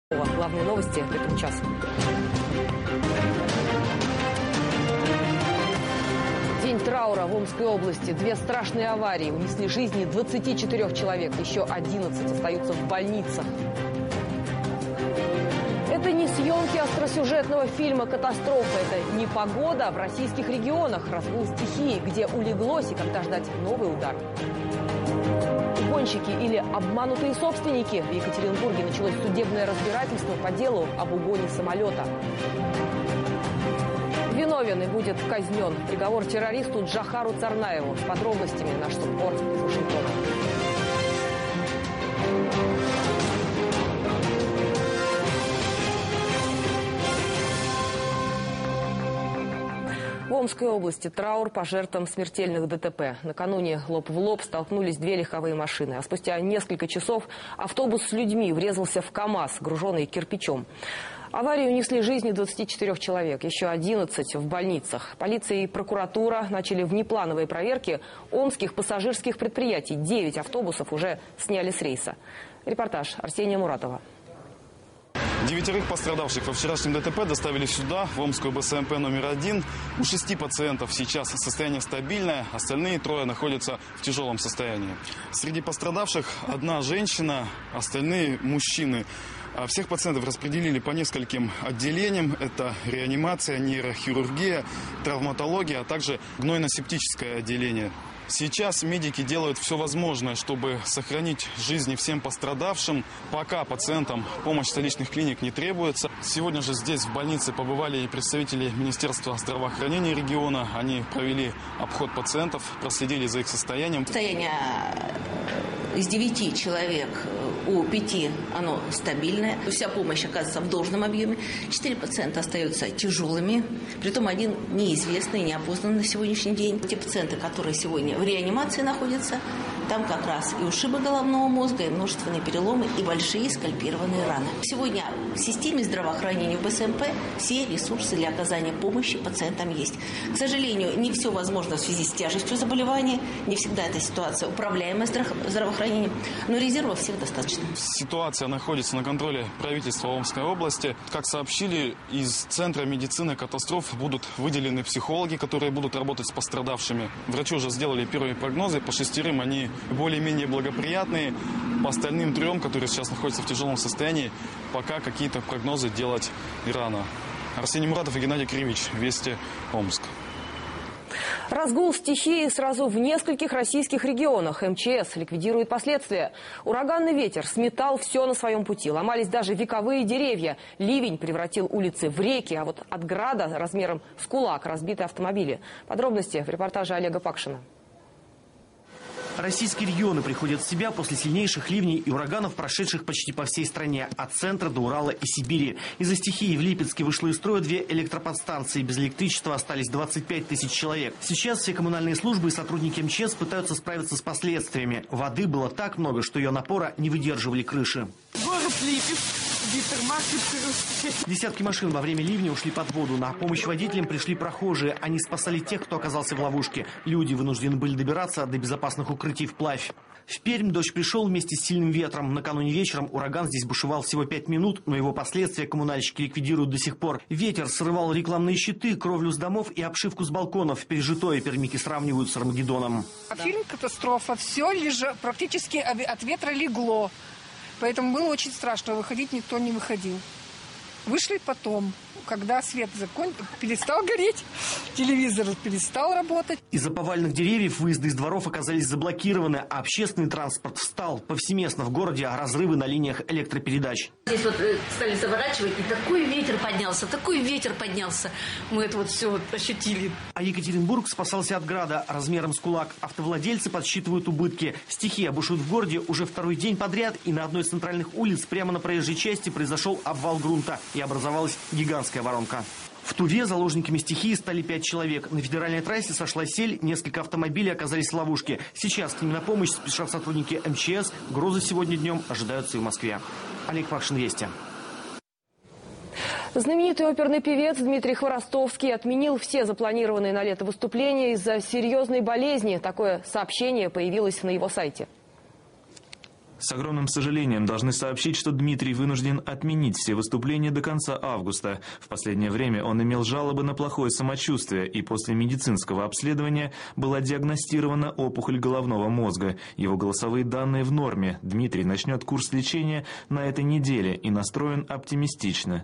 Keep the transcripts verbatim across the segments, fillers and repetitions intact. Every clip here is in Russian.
Главные новости к этому часу. День траура в Омской области. Две страшные аварии унесли жизни двадцати четырёх человек. Еще одиннадцать остаются в больницах. Это не съемки остросюжетного фильма «Катастрофа». Это не погода в российских регионах. Разгул стихии, где улеглось и когда ждать новый удар. Угонщики или обманутые собственники. В Екатеринбурге началось судебное разбирательство по делу об угоне самолета. Виновен и будет казнен. Приговор террористу Джохару Царнаеву. С подробностями наш суббор из Вашингтона. В Омской области траур по жертвам смертельных ДТП. Накануне лоб в лоб столкнулись две легковые машины. А спустя несколько часов автобус с людьми врезался в КАМАЗ, груженный кирпичом. Аварии унесли жизни двадцати четырёх человек, еще одиннадцать в больницах. Полиция и прокуратура начали внеплановые проверки омских пассажирских предприятий. Девять автобусов уже сняли с рейса. Репортаж Арсения Муратова. Девятерых пострадавших во вчерашнем ДТП доставили сюда, в Омскую БСМП номер один. У шести пациентов сейчас состояние стабильное, остальные трое находятся в тяжелом состоянии. Среди пострадавших одна женщина, остальные мужчины. Всех пациентов распределили по нескольким отделениям. Это реанимация, нейрохирургия, травматология, а также гнойно-септическое отделение. Сейчас медики делают все возможное, чтобы сохранить жизни всем пострадавшим. Пока пациентам помощь столичных клиник не требуется. Сегодня же здесь в больнице побывали и представители Министерства здравоохранения региона. Они провели обход пациентов, проследили за их состоянием. Состояние из девяти человек у пяти оно стабильное. Вся помощь оказывается в должном объеме. Четыре пациента остаются тяжелыми. Притом один неизвестный, неопознанный на сегодняшний день. Те пациенты, которые сегодня в реанимации находятся, там как раз и ушибы головного мозга, и множественные переломы, и большие скальпированные раны. Сегодня в системе здравоохранения в БСМП все ресурсы для оказания помощи пациентам есть. К сожалению, не все возможно в связи с тяжестью заболевания. Не всегда эта ситуация управляемая здравоохранением, но резервов всех достаточно. Ситуация находится на контроле правительства Омской области. Как сообщили, из Центра медицины катастроф будут выделены психологи, которые будут работать с пострадавшими. Врачи уже сделали первые прогнозы. По шестерым они более-менее благоприятные. По остальным трем, которые сейчас находятся в тяжелом состоянии, пока какие-то прогнозы делать и рано. Арсений Муратов и Геннадий Кривич. Вести, Омск. Разгул стихии сразу в нескольких российских регионах. МЧС ликвидирует последствия. Ураганный ветер сметал все на своем пути. Ломались даже вековые деревья. Ливень превратил улицы в реки. А вот от града размером с кулак разбиты автомобили. Подробности в репортаже Олега Пакшина. Российские регионы приходят в себя после сильнейших ливней и ураганов, прошедших почти по всей стране, от центра до Урала и Сибири. Из-за стихии в Липецке вышло из строя две электроподстанции. Без электричества остались двадцать пять тысяч человек. Сейчас все коммунальные службы и сотрудники МЧС пытаются справиться с последствиями. Воды было так много, что ее напора не выдерживали крыши. Город Липецк. Десятки машин во время ливня ушли под воду. На помощь водителям пришли прохожие. Они спасали тех, кто оказался в ловушке. Люди вынуждены были добираться до безопасных укрытий вплавь. В Пермь дождь пришел вместе с сильным ветром. Накануне вечером ураган здесь бушевал всего пять минут, но его последствия коммунальщики ликвидируют до сих пор. Ветер срывал рекламные щиты, кровлю с домов и обшивку с балконов. Пережитое пермики сравнивают с Армагеддоном. Фильм «Катастрофа». Все лежа, практически от ветра легло. Поэтому было очень страшно. Выходить никто не выходил. Вышли потом, когда свет закон... перестал гореть, телевизор перестал работать. Из-за поваленных деревьев выезды из дворов оказались заблокированы, а общественный транспорт встал. Повсеместно в городе разрывы на линиях электропередач. Здесь вот стали заворачивать, и такой ветер поднялся, такой ветер поднялся. Мы это вот все вот ощутили. А Екатеринбург спасался от града размером с кулак. Автовладельцы подсчитывают убытки. Стихия бушует в городе уже второй день подряд, и на одной из центральных улиц прямо на проезжей части произошел обвал грунта, и образовалась гигантская воронка. В Туве заложниками стихии стали пять человек. На федеральной трассе сошла сель, несколько автомобилей оказались в ловушке. Сейчас к ним на помощь спешат сотрудники МЧС. Грозы сегодня днем ожидаются и в Москве. Олег Пакшин, Вести. Знаменитый оперный певец Дмитрий Хворостовский отменил все запланированные на лето выступления из-за серьезной болезни. Такое сообщение появилось на его сайте. С огромным сожалением должны сообщить, что Дмитрий вынужден отменить все выступления до конца августа. В последнее время он имел жалобы на плохое самочувствие и после медицинского обследования была диагностирована опухоль головного мозга. Его голосовые данные в норме. Дмитрий начнет курс лечения на этой неделе и настроен оптимистично.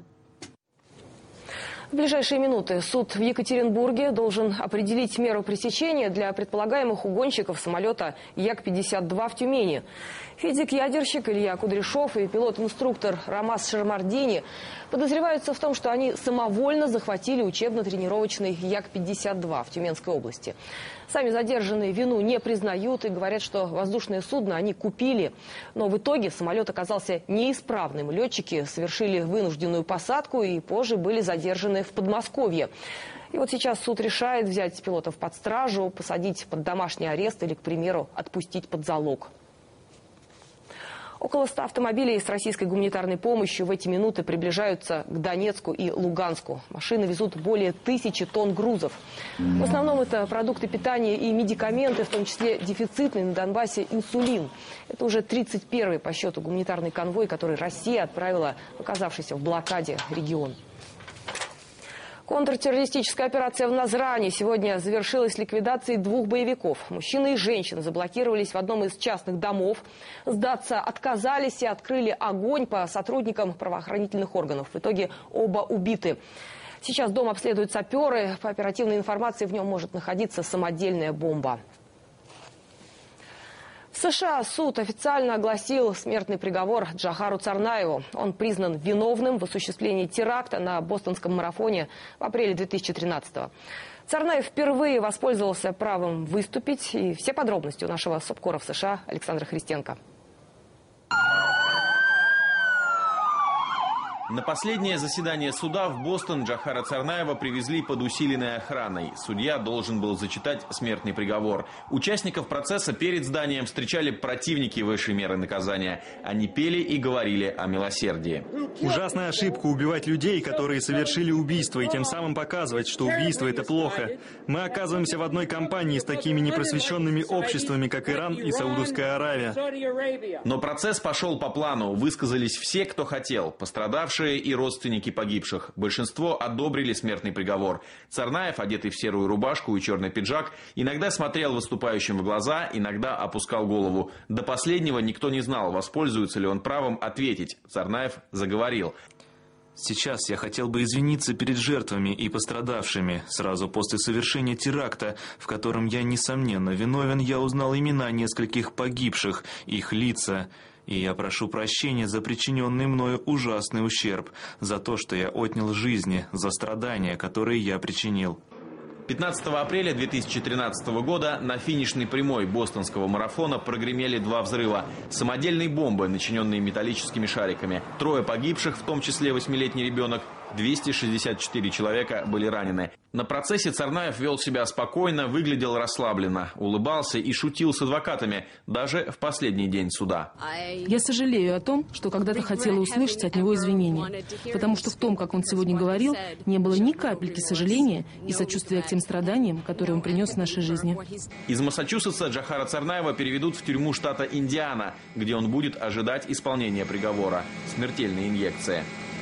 В ближайшие минуты суд в Екатеринбурге должен определить меру пресечения для предполагаемых угонщиков самолета Як пятьдесят два в Тюмени. Физик-ядерщик Илья Кудряшов и пилот-инструктор Рамаз Шармардини подозреваются в том, что они самовольно захватили учебно-тренировочный Як пятьдесят два в Тюменской области. Сами задержанные вину не признают и говорят, что воздушное судно они купили. Но в итоге самолет оказался неисправным. Летчики совершили вынужденную посадку и позже были задержаны в Подмосковье. И вот сейчас суд решает взять пилотов под стражу, посадить под домашний арест или, к примеру, отпустить под залог. Около ста автомобилей с российской гуманитарной помощью в эти минуты приближаются к Донецку и Луганску. Машины везут более тысячи тонн грузов. В основном это продукты питания и медикаменты, в том числе дефицитный на Донбассе инсулин. Это уже тридцать первый по счету гуманитарный конвой, который Россия отправила в оказавшийся в блокаде регион. Контртеррористическая операция в Назране сегодня завершилась ликвидацией двух боевиков. Мужчина и женщина заблокировались в одном из частных домов. Сдаться отказались и открыли огонь по сотрудникам правоохранительных органов. В итоге оба убиты. Сейчас дом обследуют саперы. По оперативной информации в нем может находиться самодельная бомба. В США суд официально огласил смертный приговор Джохару Царнаеву. Он признан виновным в осуществлении теракта на бостонском марафоне в апреле две тысячи тринадцатого. Царнаев впервые воспользовался правом выступить. И все подробности у нашего СОБКОРа в США Александра Христенко. На последнее заседание суда в Бостон Джохара Царнаева привезли под усиленной охраной. Судья должен был зачитать смертный приговор. Участников процесса перед зданием встречали противники высшей меры наказания. Они пели и говорили о милосердии. Ужасная ошибка убивать людей, которые совершили убийство, и тем самым показывать, что убийство – это плохо. Мы оказываемся в одной компании с такими непросвещенными обществами, как Иран и Саудовская Аравия. Но процесс пошел по плану. Высказались все, кто хотел. Пострадавшие и родственники погибших. Большинство одобрили смертный приговор. Царнаев, одетый в серую рубашку и черный пиджак, иногда смотрел выступающим в глаза, иногда опускал голову. До последнего никто не знал, воспользуется ли он правом ответить. Царнаев заговорил. Сейчас я хотел бы извиниться перед жертвами и пострадавшими. Сразу после совершения теракта, в котором я, несомненно, виновен, я узнал имена нескольких погибших, их лица. И я прошу прощения за причиненный мною ужасный ущерб, за то, что я отнял жизни, за страдания, которые я причинил. пятнадцатого апреля две тысячи тринадцатого года на финишной прямой бостонского марафона прогремели два взрыва. Самодельные бомбы, начиненные металлическими шариками. Трое погибших, в том числе восьмилетний ребенок. двести шестьдесят четыре человека были ранены. На процессе Царнаев вел себя спокойно, выглядел расслабленно, улыбался и шутил с адвокатами, даже в последний день суда. Я сожалею о том, что когда-то хотела услышать от него извинения, потому что в том, как он сегодня говорил, не было ни капельки сожаления и сочувствия к тем страданиям, которые он принес в нашей жизни. Из Массачусетса Джохара Царнаева переведут в тюрьму штата Индиана, где он будет ожидать исполнения приговора. Смертельная инъекция.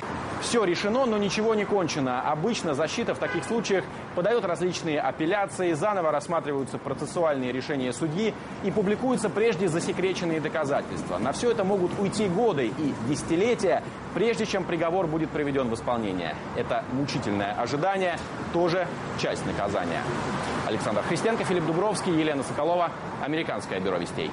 Все решено, но ничего не кончено. Обычно защита в таких случаях подает различные апелляции, заново рассматриваются процессуальные решения судьи и публикуются прежде засекреченные доказательства. На все это могут уйти годы и десятилетия, прежде чем приговор будет приведен в исполнение. Это мучительное ожидание, тоже часть наказания. Александр Христенко, Филипп Дубровский, Елена Соколова, Американское бюро вестей.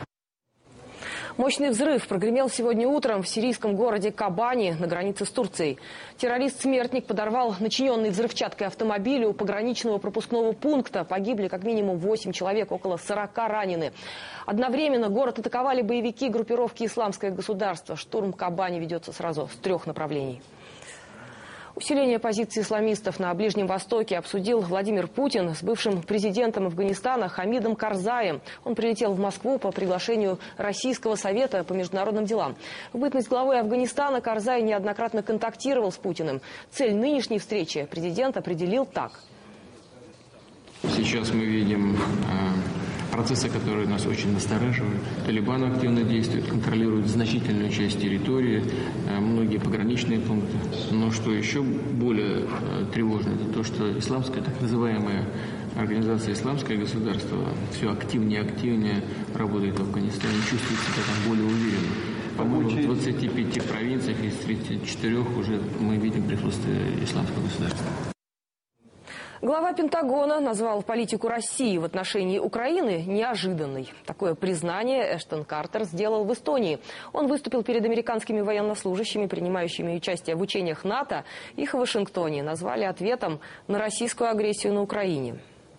Мощный взрыв прогремел сегодня утром в сирийском городе Кобани на границе с Турцией. Террорист-смертник подорвал начиненный взрывчаткой автомобиль у пограничного пропускного пункта. Погибли как минимум восемь человек, около сорока ранены. Одновременно город атаковали боевики группировки «Исламское государство». Штурм Кобани ведется сразу с трех направлений. Усиление позиций исламистов на Ближнем Востоке обсудил Владимир Путин с бывшим президентом Афганистана Хамидом Карзаем. Он прилетел в Москву по приглашению Российского совета по международным делам. В бытность главой Афганистана Карзай неоднократно контактировал с Путиным. Цель нынешней встречи президент определил так. Сейчас мы видим процессы, которые нас очень настораживают. Талибан активно действует, контролирует значительную часть территории, многие пограничные пункты. Но что еще более тревожно, это то, что исламская, так называемая организация «Исламское государство» все активнее и активнее работает в Афганистане, чувствует себя там более уверенно. По-моему, в двадцати пяти провинциях из тридцати четырёх уже мы видим присутствие исламского государства. Глава Пентагона назвал политику России в отношении Украины неожиданной. Такое признание Эштон Картер сделал в Эстонии. Он выступил перед американскими военнослужащими, принимающими участие в учениях НАТО. Их в Вашингтоне назвали ответом на российскую агрессию на Украине.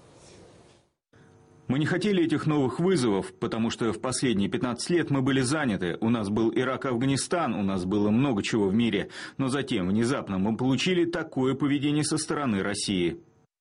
Мы не хотели этих новых вызовов, потому что в последние пятнадцать лет мы были заняты. У нас был Ирак и Афганистан, у нас было много чего в мире. Но затем внезапно мы получили такое поведение со стороны России.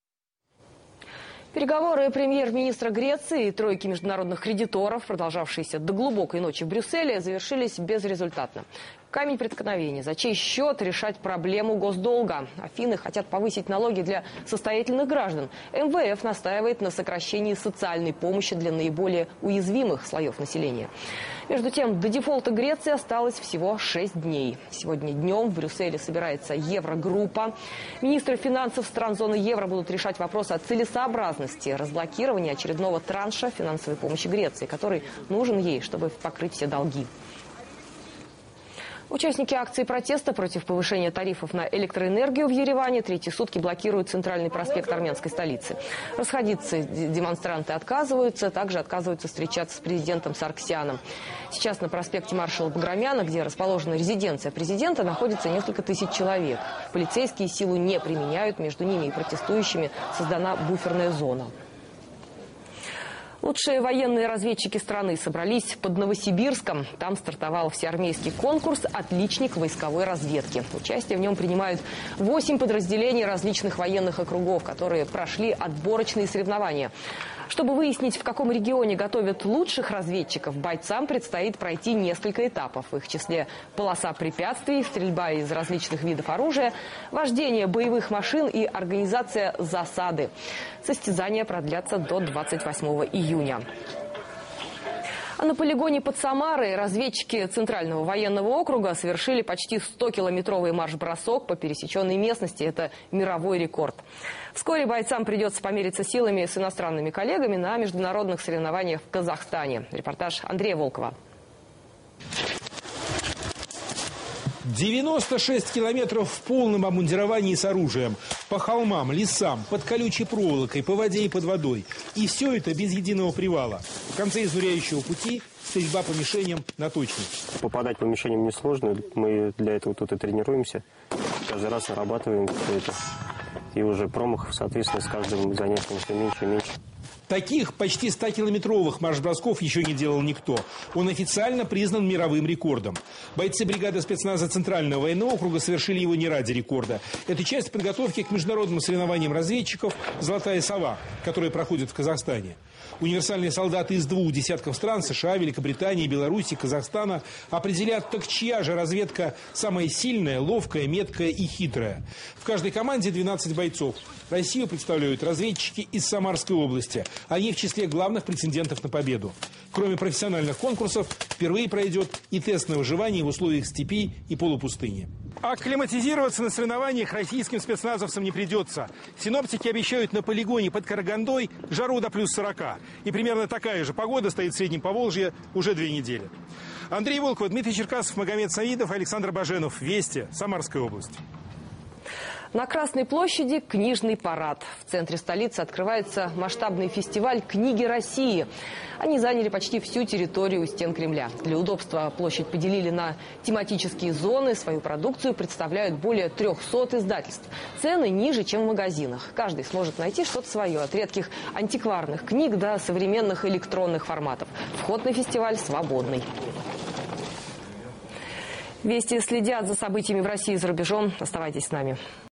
Переговоры премьер-министра Греции и тройки международных кредиторов, продолжавшиеся до глубокой ночи в Брюсселе, завершились безрезультатно. Камень преткновения. За чей счет решать проблему госдолга? Афины хотят повысить налоги для состоятельных граждан. эм вэ эф настаивает на сокращении социальной помощи для наиболее уязвимых слоев населения. Между тем, до дефолта Греции осталось всего шесть дней. Сегодня днем в Брюсселе собирается Еврогруппа. Министры финансов стран зоны евро будут решать вопрос о целесообразности разблокирования очередного транша финансовой помощи Греции, который нужен ей, чтобы покрыть все долги. Участники акции протеста против повышения тарифов на электроэнергию в Ереване третьи сутки блокируют центральный проспект армянской столицы. Расходиться демонстранты отказываются, также отказываются встречаться с президентом Сарксяном. Сейчас на проспекте маршала Баграмяна, где расположена резиденция президента, находится несколько тысяч человек. Полицейские силу не применяют, между ними и протестующими создана буферная зона. Лучшие военные разведчики страны собрались под Новосибирском. Там стартовал всеармейский конкурс «Отличник войсковой разведки». Участие в нем принимают восемь подразделений различных военных округов, которые прошли отборочные соревнования. Чтобы выяснить, в каком регионе готовят лучших разведчиков, бойцам предстоит пройти несколько этапов. В их числе полоса препятствий, стрельба из различных видов оружия, вождение боевых машин и организация засады. Состязания продлятся до двадцать восьмого июня. А на полигоне под Самарой разведчики Центрального военного округа совершили почти стокилометровый марш-бросок по пересеченной местности. Это мировой рекорд. Вскоре бойцам придется помериться силами с иностранными коллегами на международных соревнованиях в Казахстане. Репортаж Андрея Волкова. девяносто шесть километров в полном обмундировании с оружием. По холмам, лесам, под колючей проволокой, по воде и под водой. И все это без единого привала. В конце изнуряющего пути стрельба по мишеням на точность. Попадать по мишеням несложно. Мы для этого тут и тренируемся. Каждый раз нарабатываем все это. И уже промахов, соответственно, с каждым занятием все меньше и меньше. Таких почти ста-километровых марш-бросков еще не делал никто. Он официально признан мировым рекордом. Бойцы бригады спецназа Центрального военного округа совершили его не ради рекорда. Это часть подготовки к международным соревнованиям разведчиков «Золотая сова», которые проходят в Казахстане. Универсальные солдаты из двух десятков стран – США, Великобритании, Беларуси, Казахстана – определят, так чья же разведка самая сильная, ловкая, меткая и хитрая. В каждой команде двенадцать бойцов. Россию представляют разведчики из Самарской области. Они в числе главных претендентов на победу. Кроме профессиональных конкурсов, впервые пройдет и тест на выживание в условиях степи и полупустыни. Акклиматизироваться на соревнованиях российским спецназовцам не придется. Синоптики обещают на полигоне под Карагандой жару до плюс сорока. И примерно такая же погода стоит в Среднем Поволжье уже две недели. Андрей Волков, Дмитрий Черкасов, Магомед Саидов, Александр Баженов. Вести. Самарская область. На Красной площади книжный парад. В центре столицы открывается масштабный фестиваль «Книги России». Они заняли почти всю территорию стен Кремля. Для удобства площадь поделили на тематические зоны. Свою продукцию представляют более трехсот издательств. Цены ниже, чем в магазинах. Каждый сможет найти что-то свое. От редких антикварных книг до современных электронных форматов. Вход на фестиваль свободный. Вести следят за событиями в России и за рубежом. Оставайтесь с нами.